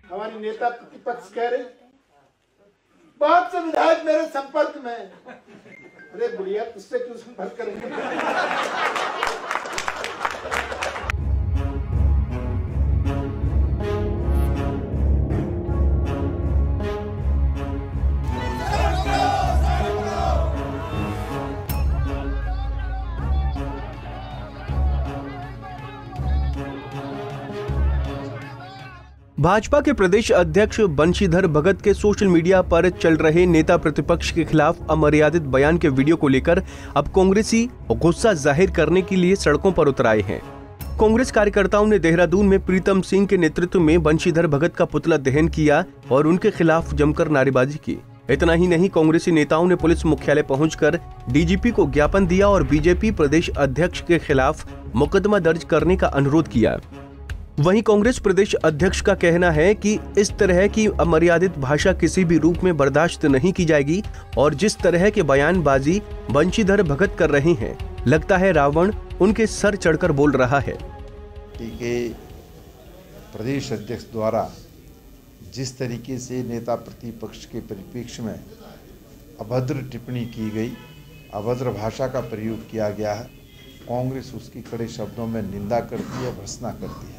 हमारी नेता प्रतिपक्ष कह रहे बहुत से विधायक मेरे संपर्क में। अरे बुढ़िया, तुझसे क्यों संपर्क करेंगे? भाजपा के प्रदेश अध्यक्ष बंशीधर भगत के सोशल मीडिया पर चल रहे नेता प्रतिपक्ष के खिलाफ अमर्यादित बयान के वीडियो को लेकर अब कांग्रेसी गुस्सा जाहिर करने के लिए सड़कों पर उतर आए हैं। कांग्रेस कार्यकर्ताओं ने देहरादून में प्रीतम सिंह के नेतृत्व में बंशीधर भगत का पुतला दहन किया और उनके खिलाफ जमकर नारेबाजी की। इतना ही नहीं, कांग्रेसी नेताओं ने पुलिस मुख्यालय पहुंचकर डीजीपी को ज्ञापन दिया और बीजेपी प्रदेश अध्यक्ष के खिलाफ मुकदमा दर्ज करने का अनुरोध किया। वहीं कांग्रेस प्रदेश अध्यक्ष का कहना है कि इस तरह की अमर्यादित भाषा किसी भी रूप में बर्दाश्त नहीं की जाएगी और जिस तरह के बयानबाजी बंशीधर भगत कर रहे हैं, लगता है रावण उनके सर चढ़कर बोल रहा है। प्रदेश अध्यक्ष द्वारा जिस तरीके से नेता प्रतिपक्ष के परिप्रेक्ष्य में अभद्र टिप्पणी की गई, अभद्र भाषा का प्रयोग किया गया है, कांग्रेस उसकी कड़े शब्दों में निंदा करती है, भर्त्सना करती है।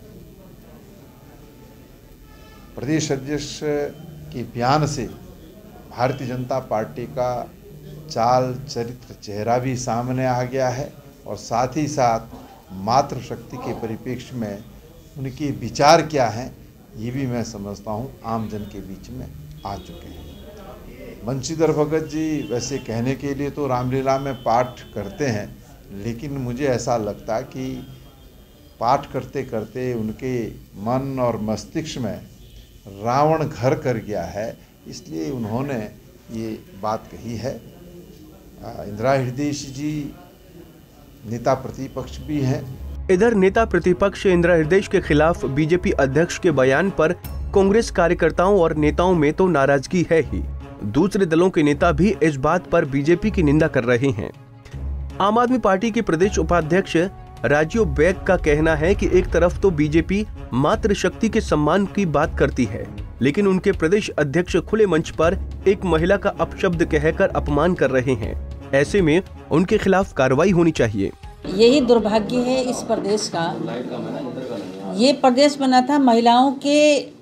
प्रदेश अध्यक्ष के बयान से भारतीय जनता पार्टी का चाल चरित्र चेहरा भी सामने आ गया है और साथ ही साथ मातृशक्ति के परिप्रेक्ष्य में उनके विचार क्या हैं ये भी मैं समझता हूँ आम जन के बीच में आ चुके हैं। बंशीधर भगत जी वैसे कहने के लिए तो रामलीला में पाठ करते हैं, लेकिन मुझे ऐसा लगता है कि पाठ करते करते उनके मन और मस्तिष्क में रावण घर कर गया है, इसलिए उन्होंने ये बात कही है। इंदिरा हृदय जी नेता प्रतिपक्ष भी हैं। इधर नेता प्रतिपक्ष इंदिरा हृदय के खिलाफ बीजेपी अध्यक्ष के बयान पर कांग्रेस कार्यकर्ताओं और नेताओं में तो नाराजगी है ही, दूसरे दलों के नेता भी इस बात पर बीजेपी की निंदा कर रहे हैं। आम आदमी पार्टी के प्रदेश उपाध्यक्ष राजीव बैग का कहना है कि एक तरफ तो बीजेपी मातृशक्ति के सम्मान की बात करती है, लेकिन उनके प्रदेश अध्यक्ष खुले मंच पर एक महिला का अपशब्द कहकर अपमान कर रहे हैं। ऐसे में उनके खिलाफ कार्रवाई होनी चाहिए। यही दुर्भाग्य है इस प्रदेश का। ये प्रदेश बना था महिलाओं के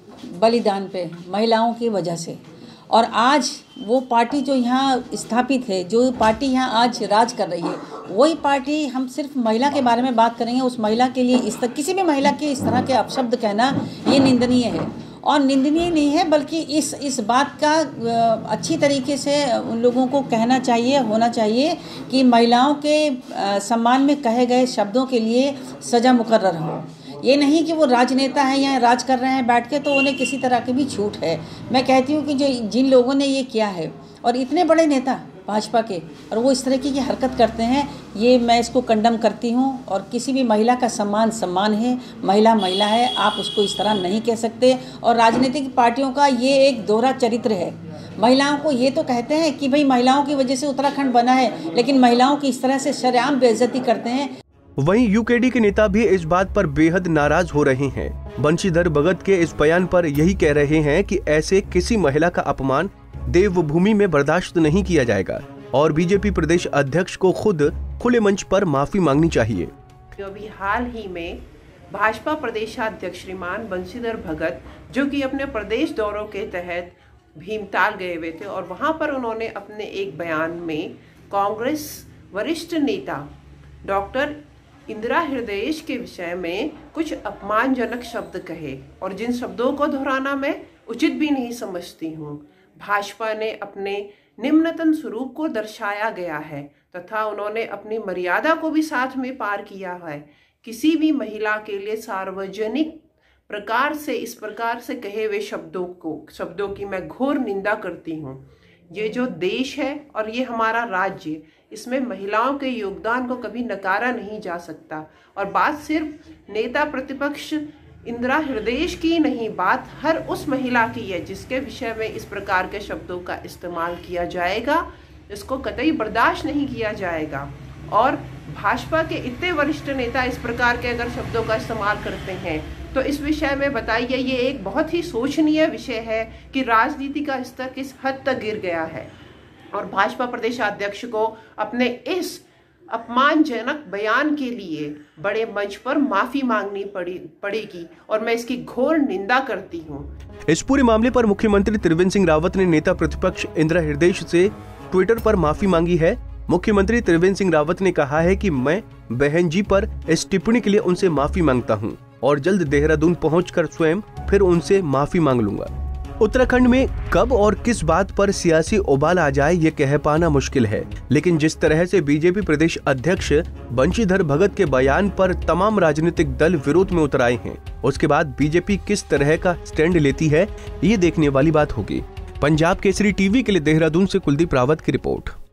बलिदान पे, महिलाओं की वजह से, और आज वो पार्टी जो यहाँ स्थापित है, जो पार्टी यहाँ आज राज कर रही है, वही पार्टी हम सिर्फ महिला के बारे में बात करेंगे। उस महिला के लिए किसी भी महिला के इस तरह के अपशब्द कहना ये निंदनीय है, और निंदनीय नहीं है बल्कि इस बात का अच्छी तरीके से उन लोगों को कहना चाहिए, होना चाहिए कि महिलाओं के सम्मान में कहे गए शब्दों के लिए सज़ा मुकर्रर हो। ये नहीं कि वो राजनेता हैं या राज कर रहे हैं बैठ के तो उन्हें किसी तरह की भी छूट है। मैं कहती हूँ कि जिन लोगों ने ये किया है और इतने बड़े नेता भाजपा के, और वो इस तरह की हरकत करते हैं, ये मैं इसको कंडम करती हूँ। और किसी भी महिला का सम्मान है, महिला महिला है, आप उसको इस तरह नहीं कह सकते। और राजनीतिक पार्टियों का ये एक दोहरा चरित्र है। महिलाओं को ये तो कहते हैं कि भाई महिलाओं की वजह से उत्तराखंड बना है, लेकिन महिलाओं की इस तरह से शरेआम बेइज्जती करते हैं। वहीं यूकेडी के नेता भी इस बात पर बेहद नाराज हो रहे हैं। बंशीधर भगत के इस बयान पर यही कह रहे हैं कि ऐसे किसी महिला का अपमान देवभूमि में बर्दाश्त नहीं किया जाएगा और बीजेपी प्रदेश अध्यक्ष को खुद खुले मंच पर माफी मांगनी चाहिए। अभी हाल ही में भाजपा प्रदेशाध्यक्ष श्रीमान बंशीधर भगत, जो कि अपने प्रदेश दौरों के तहत भीमताल गए हुए थे, और वहां पर उन्होंने अपने एक बयान में कांग्रेस वरिष्ठ नेता डॉक्टर इंदिरा हृदय के विषय में कुछ अपमानजनक शब्द कहे, और जिन शब्दों को दोहराना मैं उचित भी नहीं समझती हूँ। भाजपा ने अपने निम्नतम स्वरूप को दर्शाया गया है तथा उन्होंने अपनी मर्यादा को भी साथ में पार किया है। किसी भी महिला के लिए सार्वजनिक प्रकार से इस प्रकार से कहे हुए शब्दों की मैं घोर निंदा करती हूँ। ये जो देश है और ये हमारा राज्य, इसमें महिलाओं के योगदान को कभी नकारा नहीं जा सकता। और बात सिर्फ नेता प्रतिपक्ष इंदिरा हृदय की नहीं, बात हर उस महिला की है जिसके विषय में इस प्रकार के शब्दों का इस्तेमाल किया जाएगा। इसको कतई बर्दाश्त नहीं किया जाएगा। और भाजपा के इतने वरिष्ठ नेता इस प्रकार के अगर शब्दों का इस्तेमाल करते हैं तो इस विषय में बताइए, ये एक बहुत ही सोचनीय विषय है कि राजनीति का स्तर किस हद तक गिर गया है और भाजपा प्रदेशाध्यक्ष को अपने इस अपमानजनक बयान के लिए बड़े मंच पर माफी मांगनी पड़ेगी और मैं इसकी घोर निंदा करती हूँ। इस पूरे मामले पर मुख्यमंत्री त्रिवेंद्र सिंह रावत ने नेता प्रतिपक्ष इंदिरा हृदय से ट्विटर पर माफी मांगी है। मुख्यमंत्री त्रिवेंद्र सिंह रावत ने कहा है कि मैं बहन जी पर इस टिप्पणी के लिए उनसे माफी मांगता हूं और जल्द देहरादून पहुंचकर स्वयं फिर उनसे माफी मांग लूंगा। उत्तराखंड में कब और किस बात पर सियासी उबाल आ जाए ये कह पाना मुश्किल है, लेकिन जिस तरह से बीजेपी प्रदेश अध्यक्ष बंशीधर भगत के बयान पर तमाम राजनीतिक दल विरोध में उतर आए हैं, उसके बाद बीजेपी किस तरह का स्टैंड लेती है ये देखने वाली बात होगी। पंजाब केसरी टीवी के लिए देहरादून से कुलदीप रावत की रिपोर्ट।